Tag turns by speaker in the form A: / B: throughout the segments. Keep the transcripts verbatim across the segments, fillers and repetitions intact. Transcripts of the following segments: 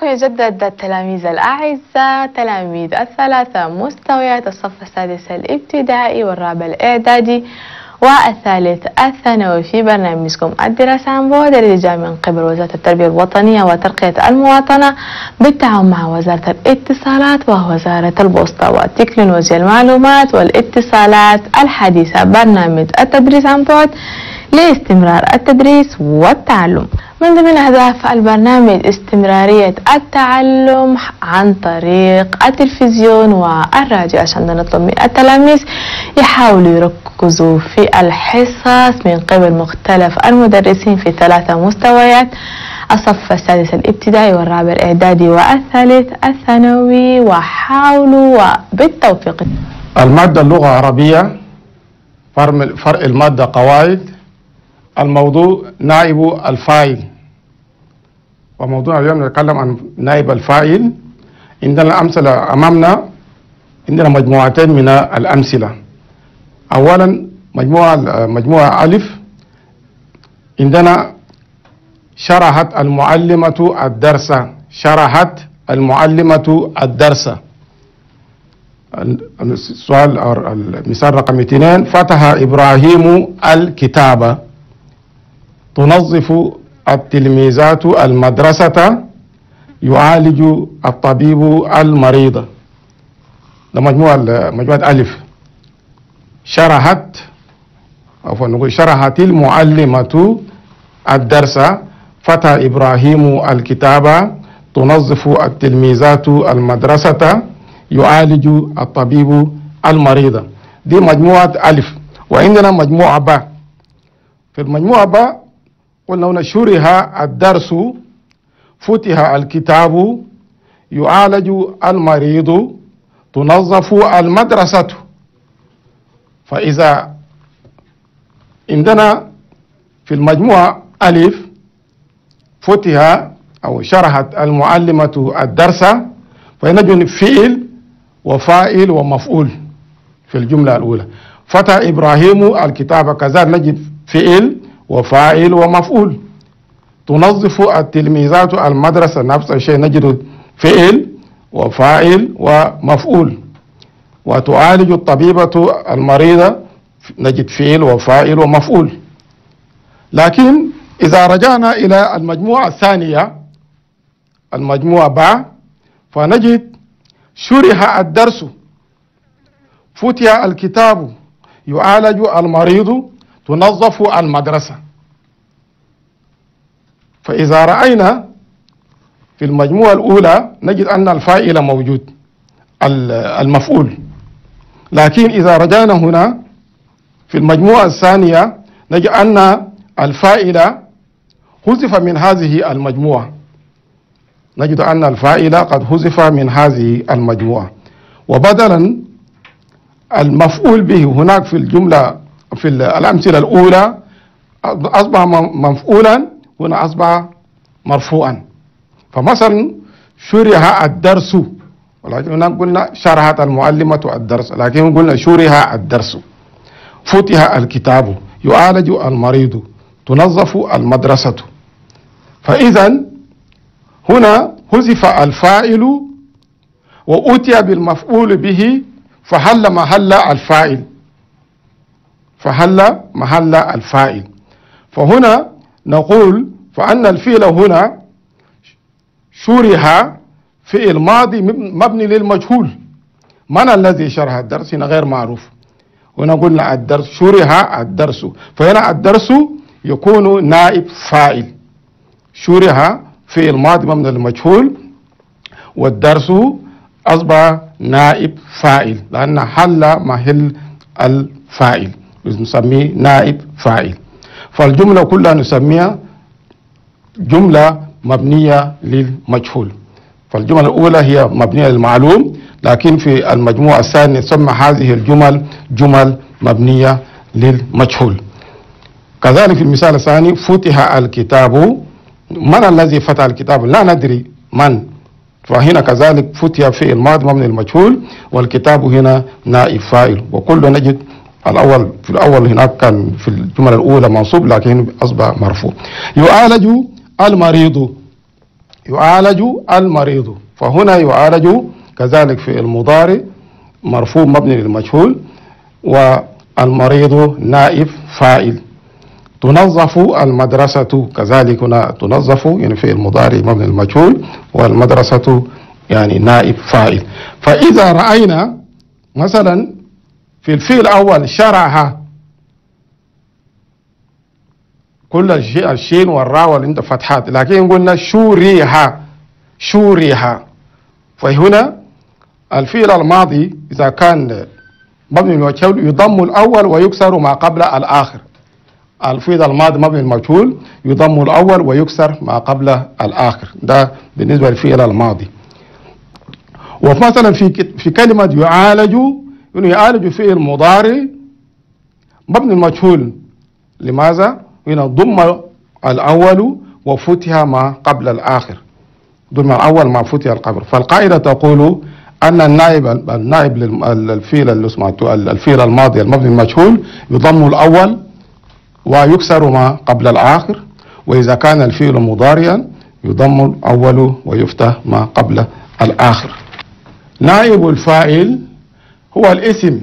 A: معكم يجدد التلاميذ الأعزاء تلاميذ الثلاثة مستويات الصف السادس الابتدائي والرابع الإعدادي والثالث الثانوي في برنامجكم الدراسة عن بعد الذي جاء من قبل وزارة التربية الوطنية وترقية المواطنة بالتعاون مع وزارة الاتصالات ووزارة البوسطة وتكنولوجيا المعلومات والاتصالات الحديثة. برنامج التدريس عن بعد لاستمرار التدريس والتعلم. من ضمن أهداف البرنامج استمرارية التعلم عن طريق التلفزيون والراديو، عشان نطلب من التلاميذ يحاولوا يركزوا في الحصص من قبل مختلف المدرسين في ثلاثة مستويات: الصف السادس الابتدائي والرابع الإعدادي والثالث الثانوي، وحاولوا بالتوفيق.
B: المادة اللغة العربية، فرق المادة قواعد. الموضوع نائب الفاعل، وموضوع اليوم نتكلم عن نائب الفاعل. عندنا أمثلة أمامنا، عندنا مجموعتين من الأمثلة. أولا مجموعة مجموعة ألف، عندنا شرحت المعلمة الدرس. شرحت المعلمة الدرس. السؤال المثال رقم اثنين: فتح إبراهيم الكتاب. تنظف التلميذات المدرسة. يعالج الطبيب المريض. ده مجموعة مجموعة ألف. شرحت أو نقول شرحت المعلمة الدرس. فتح إبراهيم الكتاب. تنظف التلميذات المدرسة. يعالج الطبيب المريض. دي مجموعة ألف. وعندنا مجموعة باء. في المجموعة باء قلنا هنا شرح الدرس. فتح الكتاب. يعالج المريض. تنظف المدرسة. فإذا عندنا في المجموعة ألف فتح أو شرحت المعلمة الدرس، فنجد فعل وفاعل ومفعول في الجملة الأولى. فتح إبراهيم الكتاب، كذلك نجد فعل وفاعل ومفعول. تنظف التلميذات المدرسة، نفس الشيء نجد فعل وفاعل ومفعول. وتعالج الطبيبة المريضة، نجد فعل وفاعل ومفعول. لكن إذا رجعنا إلى المجموعة الثانية، المجموعة باء، فنجد شرح الدرس. فتح الكتاب. يعالج المريض. تنظف المدرسة. فإذا رأينا في المجموعة الأولى نجد أن الفاعل موجود، المفعول. لكن إذا رجعنا هنا في المجموعة الثانية نجد أن الفاعل حذف من هذه المجموعة. نجد أن الفاعل قد حذف من هذه المجموعة، وبدلا المفعول به هناك في الجملة في الأمثلة الأولى أصبح مفعولا، هنا أصبح مرفوعا. فمثلا شرح الدرس، ولكن هنا قلنا شرحت المعلمة الدرس، لكن قلنا شرح الدرس. فتح الكتاب. يعالج المريض. تنظف المدرسة. فإذا هنا حذف الفاعل وأتي بالمفعول به، فحل محل الفاعل. فحل محل الفاعل. فهنا نقول فأن الفعل هنا شرح فعل ماضي مبني للمجهول. من الذي شرح الدرس؟ هنا غير معروف. هنا قلنا الدرس شرح الدرس، فهنا الدرس يكون نائب فاعل. شرح فعل ماضي مبني للمجهول، والدرس أصبح نائب فاعل لأن حل محل الفاعل، نسميه نائب فاعل. فالجملة كلها نسميها جملة مبنية للمجهول. فالجملة الأولى هي مبنية للمعلوم، لكن في المجموعة الثانية نسمى هذه الجمل جمل مبنية للمجهول. كذلك في المثال الثاني: فتح الكتاب. من الذي فتح الكتاب؟ لا ندري من. فهنا كذلك فتح فعل ماضي مبني للمجهول، والكتاب هنا نائب فاعل. وكل نجد الأول في الأول هناك كان في الجملة الأولى منصوب، لكن أصبح مرفوع. يعالج المريض. يعالج المريض، فهنا يعالج كذلك في المضارع مرفوع مبني للمجهول، والمريض نائب فاعل. تنظف المدرسة كذلك هنا تنظف يعني في المضارع مبني للمجهول، والمدرسة يعني نائب فاعل. فإذا رأينا مثلا في الفعل الأول شرعها كل الشيء الشين والراء والانت فتحات، لكن قلنا شوريها شوريها، فهنا الفعل الماضي إذا كان مبني للمجهول يضم الأول ويكسر ما قبل الآخر. الفعل الماضي مبني للمجهول يضم الأول ويكسر ما قبل الآخر، ده بالنسبة للفعل الماضي. ومثلا في في كلمة يعالج، إنه يعالج فعل مضارع مبني للمجهول، لماذا؟ هنا ضم الأول وفتح ما قبل الآخر، ضم الأول ما فتح القبر. فالقاعدة تقول أن النائب النائب للفعل اللي اسمه الفعل الماضي المبني للمجهول يضم الأول ويكسر ما قبل الآخر، وإذا كان الفعل مضارعا يضم الأول ويفتح ما قبل الآخر. نائب الفاعل هو الاسم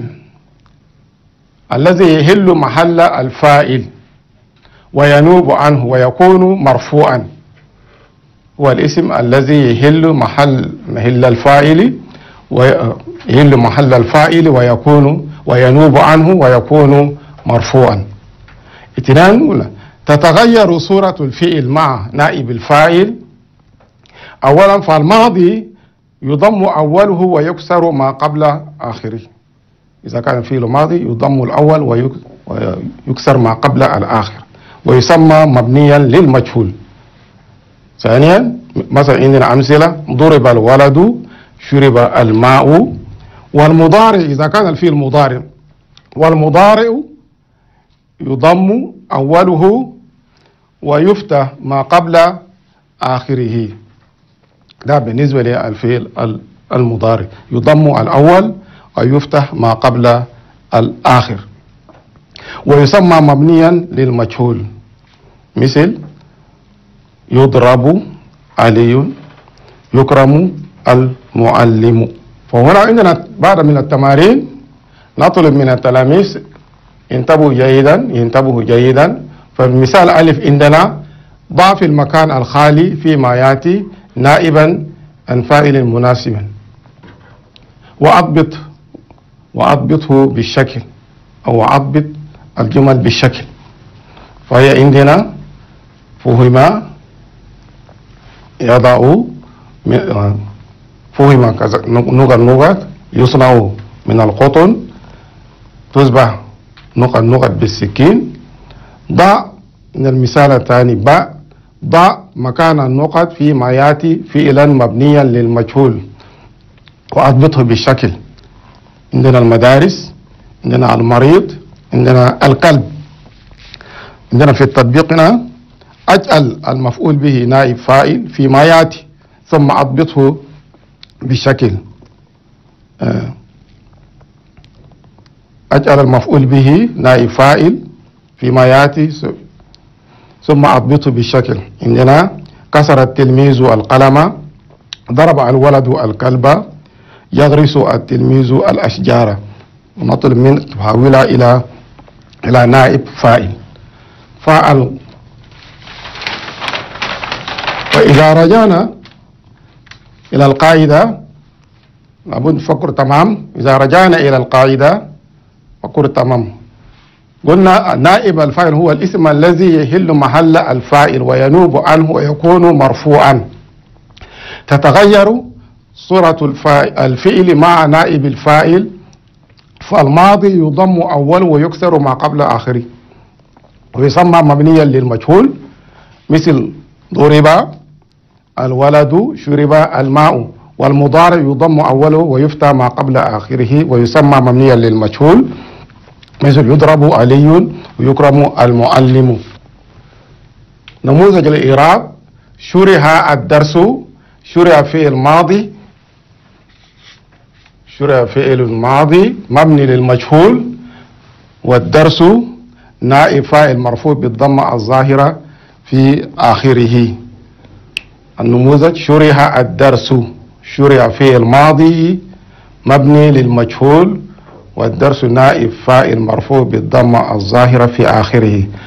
B: الذي يحل محل الفاعل وينوب عنه ويكون مرفوعا، هو الاسم الذي يحل محل محل الفاعل ويحل محل الفاعل ويكون وينوب عنه ويكون مرفوعا. اثنان، تتغير صورة الفعل مع نائب الفاعل. أولا فالماضي يضم أوله ويكسر ما قبل آخره، إذا كان الفعل ماضي يضم الأول ويكسر ما قبل الآخر ويسمى مبنيا للمجهول. ثانيا مثلا عندنا أمثلة ضرب الولد، شرب الماء. والمضارع إذا كان الفعل مضارع، والمضارع يضم أوله ويفتح ما قبل آخره، ده بالنسبة للفعل المضارع، يضم الأول ويفتح ما قبل الآخر ويسمى مبنيا للمجهول، مثل يضرب علي، يكرم المعلم. فهنا عندنا بعض من التمارين نطلب من التلاميذ انتبهوا جيدا ينتبهوا جيدا. فالمثال ألف عندنا ضع في المكان الخالي فيما يأتي نائبا عن فاعل مناسبا، وأضبط وأضبطه بالشكل أو أضبط الجمل بالشكل. فهي عندنا فهم يضع فهم كذا نقط نقط يصنع من القطن، تصبح نقط نقط بالسكين. ضع من المثال الثاني باء ضع مكان النقط فيما يأتي فعلا مبنيا للمجهول وأضبطه بالشكل. عندنا المدارس، عندنا المريض، عندنا الكلب. عندنا في تطبيقنا أجعل المفعول به نائب فاعل فيما يأتي ثم أضبطه بشكل، أجعل المفعول به نائب فاعل فيما يأتي ثم أضبطه بالشكل. عندنا كسر التلميذ القلم، ضرب الولد الكلب، يغرس التلميذ الأشجار. ونطلب من تحولها إلى إلى نائب فاعل. فاعل. وإذا رجعنا إلى القاعدة لابد نفكر تمام. إذا رجعنا إلى القاعدة فكر تمام. قلنا نائب الفاعل هو الاسم الذي يحل محل الفاعل وينوب عنه ويكون مرفوعا. تتغير صورة الفعل مع نائب الفاعل، فالماضي يضم أوله ويكسر ما قبل آخره ويسمى مبنيا للمجهول، مثل ضرب الولد، شرب الماء. والمضارع يضم أوله ويفتح ما قبل آخره ويسمى مبنيا للمجهول، مثل يضرب علي ويكرم المعلم. نموذج الإعراب: شرح الدرس، شرح فعل ماضي، شرح فعل ماضي مبني للمجهول، والدرس نائب فاعل مرفوع بالضمة الظاهرة في آخره. النموذج شرح الدرس، شرح في الماضي مبني للمجهول، والدرس نائب فاعل مرفوع بالضمة الظاهرة في آخره.